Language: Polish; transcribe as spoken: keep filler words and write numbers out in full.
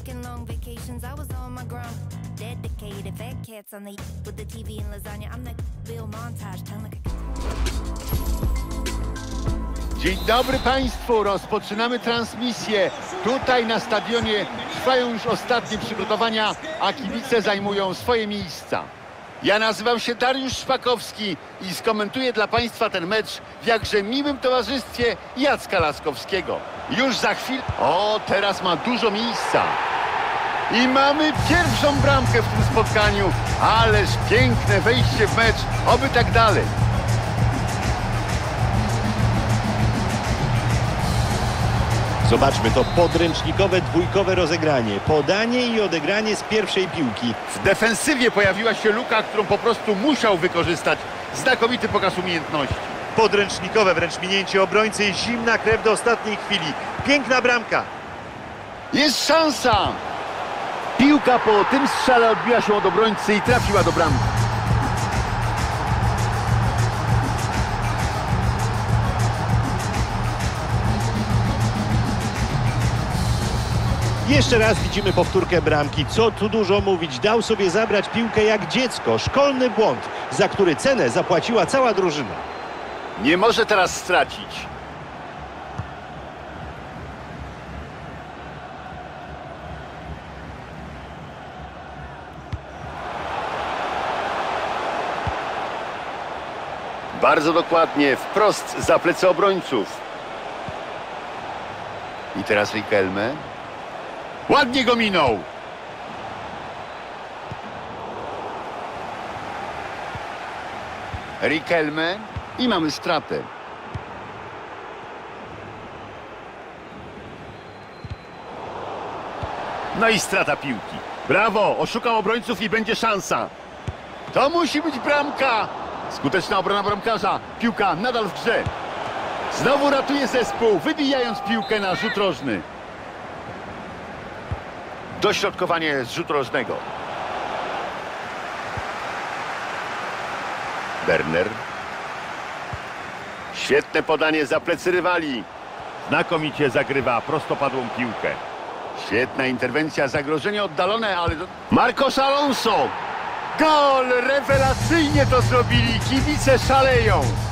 taking long vacations, I was on my grind. Dedicated fat cats on the with the T V and lasagna. I'm the Bill montage telling like a... Dzień dobry Państwu, rozpoczynamy transmisję. Tutaj na stadionie trwają już ostatnie przygotowania, a kibice zajmują swoje miejsca. Ja nazywam się Dariusz Szpakowski i skomentuję dla Państwa ten mecz w jakże miłym towarzystwie Jacka Laskowskiego. Już za chwilę... O, teraz ma dużo miejsca. I mamy pierwszą bramkę w tym spotkaniu. Ależ piękne wejście w mecz. Oby tak dalej. Zobaczmy to podręcznikowe dwójkowe rozegranie. Podanie i odegranie z pierwszej piłki. W defensywie pojawiła się luka, którą po prostu musiał wykorzystać. Znakomity pokaz umiejętności. Podręcznikowe wręcz minięcie obrońcy i zimna krew do ostatniej chwili. Piękna bramka. Jest szansa! Piłka po tym strzale odbiła się od obrońcy i trafiła do bramki. Jeszcze raz widzimy powtórkę bramki. Co tu dużo mówić. Dał sobie zabrać piłkę jak dziecko. Szkolny błąd, za który cenę zapłaciła cała drużyna. Nie może teraz stracić. Bardzo dokładnie, wprost za plecy obrońców. I teraz Riquelme. Ładnie go minął. Riquelme i mamy stratę. No i strata piłki. Brawo, oszukał obrońców i będzie szansa. To musi być bramka. Skuteczna obrona bramkarza. Piłka nadal w grze. Znowu ratuje zespół, wybijając piłkę na rzut rożny. Dośrodkowanie z rzutu rożnego. Werner. Świetne podanie za plecy rywali. Znakomicie zagrywa prostopadłą piłkę. Świetna interwencja, zagrożenie oddalone, ale... Marcos Alonso! Gol! Rewelacyjnie to zrobili, kibice szaleją.